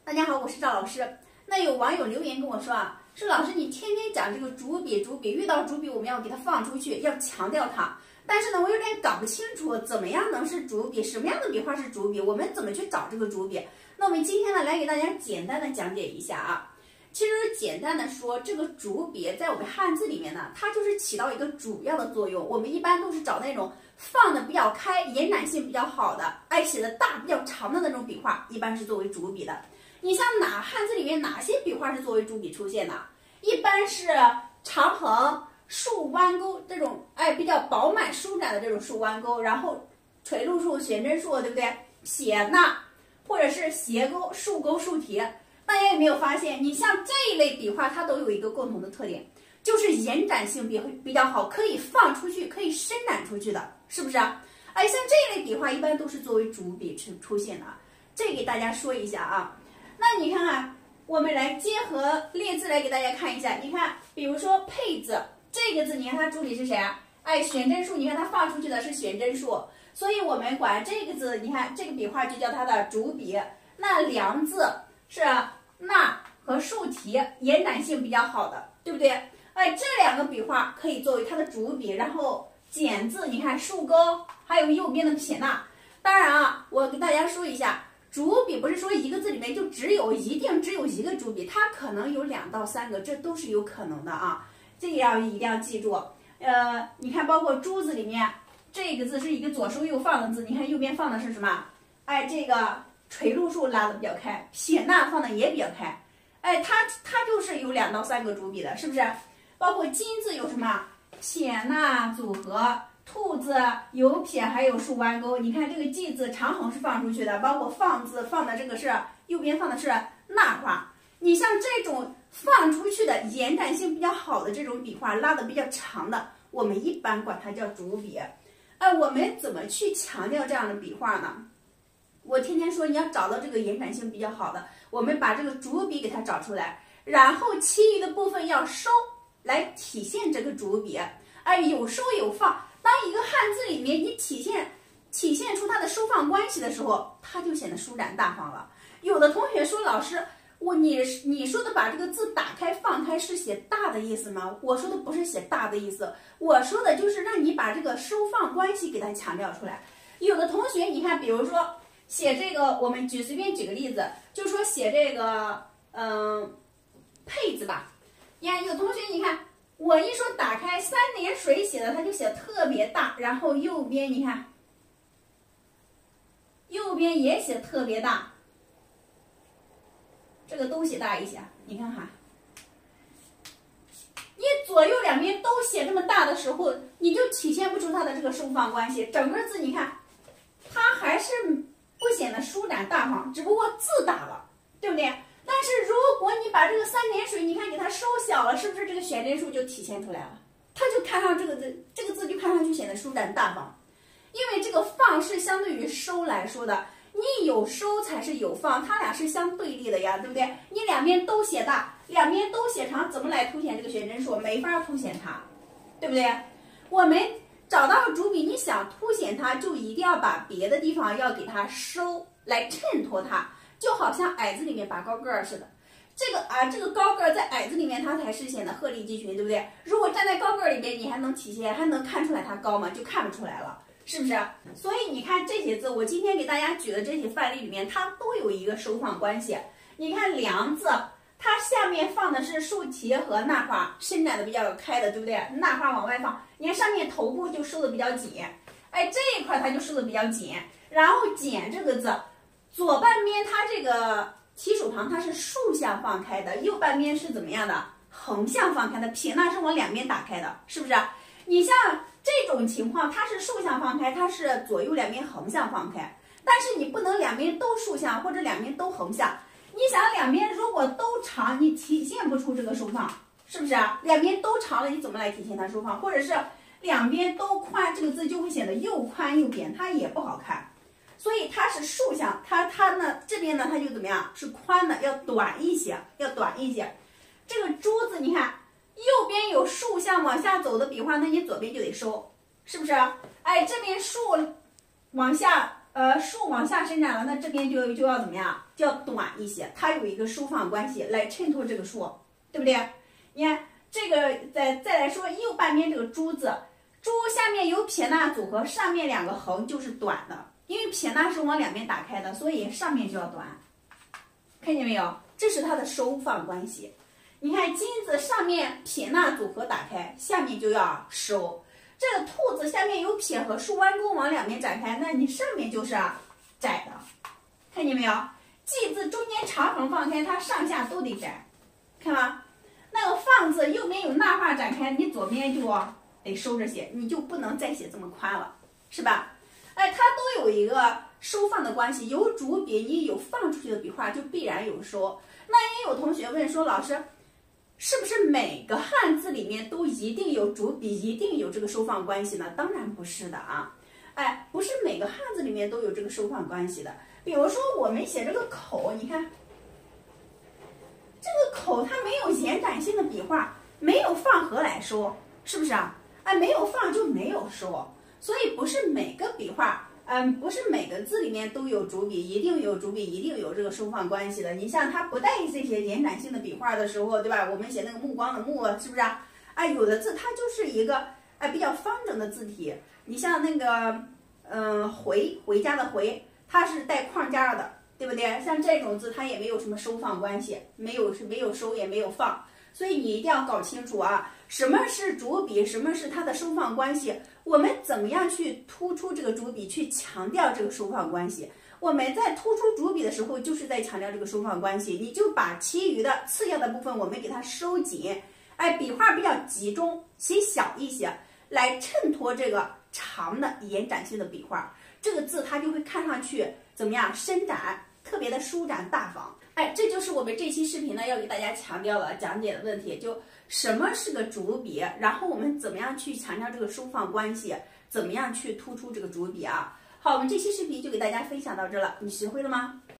大家好，我是赵老师。那有网友留言跟我说啊，说老师你天天讲这个主笔，遇到主笔我们要给它放出去，要强调它。但是呢，我有点搞不清楚怎么样能是主笔，什么样的笔画是主笔，我们怎么去找这个主笔？那我们今天呢，来给大家简单的讲解一下啊。其实简单的说，这个主笔在我们汉字里面呢，它就是起到一个主要的作用。我们一般都是找那种放的比较开、延展性比较好的，写的大、比较长的那种笔画，一般是作为主笔的。你像汉字里面哪些笔画是作为主笔出现的？一般是长横、竖弯钩这种，比较饱满舒展的这种竖弯钩，然后垂露数、悬针数，对不对？撇捺，或者是斜钩、竖钩、竖提。大家有没有发现，你像这一类笔画，它都有一个共同的特点，就是延展性比较好，可以放出去，可以伸展出去的，是不是啊？像这一类笔画一般都是作为主笔出现的，这给大家说一下啊。那你看看，我们来结合列字来给大家看一下。你看，比如说佩字这个字，你看它主笔是谁啊？悬针数，你看它放出去的是悬针数，所以我们管这个字，你看这个笔画就叫它的主笔。那梁字是捺和竖提，延展性比较好的，对不对？这两个笔画可以作为它的主笔。然后简字，你看竖钩，还有右边的撇捺。当然啊，我给大家说一下。主笔不是说一个字里面就一定只有一个主笔，它可能有2到3个，这都是有可能的啊。这个一定要记住。你看，包括珠字里面，这个字是一个左收右放的字，你看右边放的是什么？这个垂露数拉的比较开，撇捺放的也比较开。它就是有2到3个主笔的，是不是？包括金字有什么？撇捺组合。兔字有撇还有竖弯钩，你看这个记字长横是放出去的，包括放字放的这个是右边放的是捺画。你像这种放出去的延展性比较好的这种笔画，拉的比较长的，我们一般管它叫主笔。我们怎么去强调这样的笔画呢？我天天说你要找到这个延展性比较好的，我们把这个主笔给它找出来，然后其余的部分要收来体现这个主笔。有收有放。当一个汉字里面你体现出它的收放关系的时候，它就显得舒展大方了。有的同学说，老师，你说的把这个字打开放开是写大的意思吗？我说的不是写大的意思，我说的就是让你把这个收放关系给它强调出来。有的同学你看，比如说写这个，我们随便举个例子，就说写这个佩字吧。你看有同学你看。我一说打开3点水写的，它就写的特别大，然后右边你看，右边也写特别大，这个都写大一些，你看哈，你左右两边都写这么大的时候，你就体现不出它的这个收放关系，整个字你看，它还是不显得舒展大方，只不过字大了，对不对？但是如果你把这个3点水，你看给它收小了，是不是这个悬针数就体现出来了？它就看上这个字就看上去显得舒展大方。因为这个放是相对于收来说的，你有收才是有放，它俩是相对立的呀，对不对？你两边都写大，两边都写长，怎么来凸显这个悬针数？没法凸显它，对不对？我们找到了主笔，你想凸显它，就一定要把别的地方要给它收来衬托它。就好像矮字里面拔高个儿似的，这个高个儿在矮字里面它才是显得鹤立鸡群，对不对？如果站在高个儿里边，你还能体现，还能看出来它高吗？就看不出来了，是不是？所以你看这些字，我今天给大家举的这些范例里面，它都有一个收放关系。你看梁字，它下面放的是竖提和捺画，伸展的比较开的，对不对？捺画往外放，你看上面头部就收的比较紧，这一块它就收的比较紧。然后简这个字。左半边它这个提手旁它是竖向放开的，右半边是怎么样的？横向放开的，撇捺是往两边打开的，是不是？你像这种情况，它是竖向放开，它是左右两边横向放开，但是你不能两边都竖向或者两边都横向。你想两边如果都长，你体现不出这个收放，是不是？两边都长了，你怎么来体现它收放？或者是两边都宽，这个字就会显得又宽又扁，它也不好看。所以它是竖向，它呢这边呢它就怎么样？是宽的，要短一些，要短一些。这个珠字，你看右边有竖向往下走的笔画，那你左边就得收，是不是？这边竖往下竖往下伸展了，那这边就要怎么样？就要短一些，它有一个收放关系来衬托这个竖，对不对？你看这个再来说右半边这个珠子，珠下面有撇捺组合，上面两个横就是短的，因为撇捺是往两边打开的，所以上面就要短。看见没有？这是它的收放关系。你看金子上面撇捺组合打开，下面就要收。这个兔子下面有撇和竖弯钩往两边展开，那你上面就是窄的，看见没有？记字中间长横放开，它上下都得窄，看吧？那个放字右边有捺画展开，你左边就得收着写，你就不能再写这么宽了，是吧？哎，它都有一个收放的关系，有主笔，你有放出去的笔画，就必然有收。那也有同学问说，老师，是不是每个汉字里面都一定有主笔，一定有这个收放关系呢？当然不是的啊，哎，不是每个汉字里面都有这个收放关系的。比如说我们写这个口，你看这个口它没有延展性的笔画，没有放何来收？是不是啊？哎，没有放就没有收，所以不是每个笔画。不是每个字里面都有主笔，一定有主笔，一定有这个收放关系的。你像它不带这些延展性的笔画的时候，对吧？我们写那个目光的目，是不是啊？哎，有的字它就是一个比较方整的字体。你像那个回家的回，它是带框架的，对不对？像这种字它也没有什么收放关系，没有收也没有放，所以你一定要搞清楚啊，什么是主笔，什么是它的收放关系。我们怎么样去突出这个主笔，去强调这个收放关系？我们在突出主笔的时候，就是在强调这个收放关系。你就把其余的次要的部分，我们给它收紧，哎，笔画比较集中，写小一些，来衬托这个长的延展性的笔画。这个字它就会看上去怎么样？伸展，特别的舒展大方。哎，这就是我们这期视频呢要给大家强调的讲解的问题，就什么是个主笔，然后我们怎么样去强调这个收放关系，怎么样去突出这个主笔啊？好，我们这期视频就给大家分享到这了，你学会了吗？